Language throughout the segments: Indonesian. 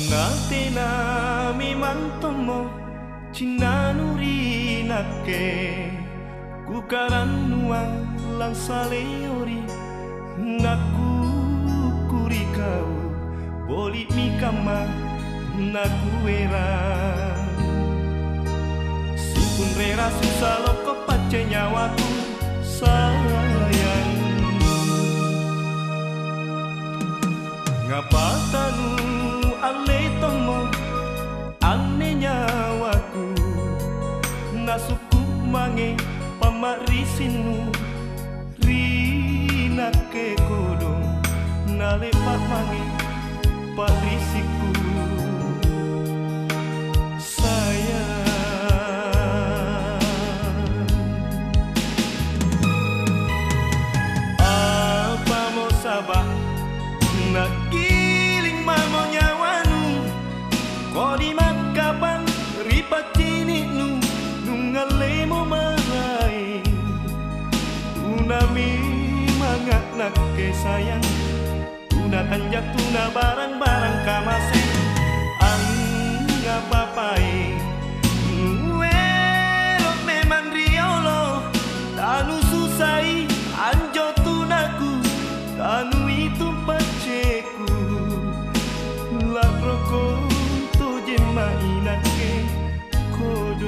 Natena memang tomo Cina nuri nake Kukaran nuang lang saleori Naku kuri kau Boli mi kama Naku era Sipun rera susah loko pace nyawaku sayang Ngapa tanu ale tomo ane nyawaku Nasuku mange pamarisinu Rina ke kodong Nale pak mange parisiku sayang Apa mau sabah nak giling mamo nyawanu Kodi makapang ripat cini nu Nungale mo marai Tunami mangak nak ke sayang Tuna tanjak tuna barang-barang kamase Angga papai Nuerok memang riolo Tanu susai anjo tunaku Tanu itu paceku Lak roko tu jema inake kodo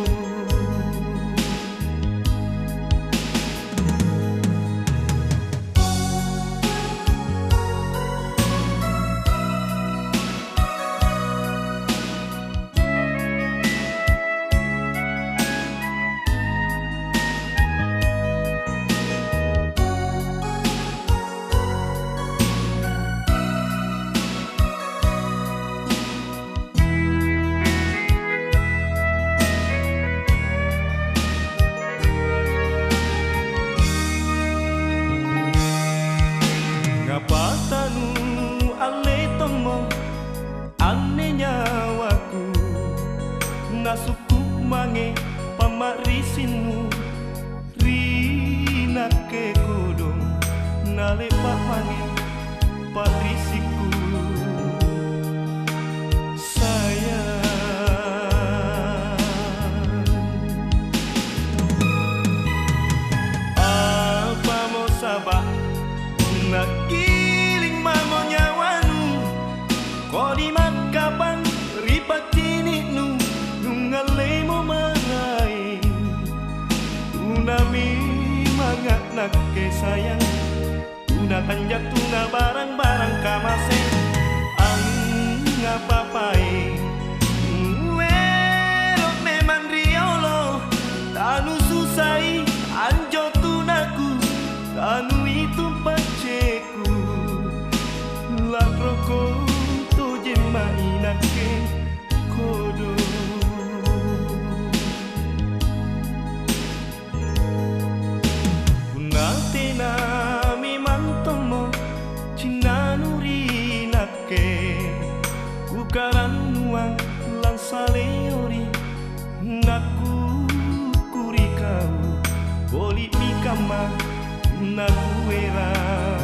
Tanu ale tomo ane nyawaku Nasuku mange pamarisinu Rina ke kodong Nale pak mange parisiku sayang Apa mau sabah nak giling mamo nyawanu Kodi makapang ripat cini nu Nungale mo marai Tunami mangak nak ke sayang Tuna tanjak tuna barang-barang kamase Angga papai Nuerok memang riolo Tanu susai anjo tunaku Tanu itu paceku Lak roko tu jema inake kodo Natena memang tomo Cina nuri nake Kukaran nuang lang saleori Naku kuri kau Boli mi kama Naku era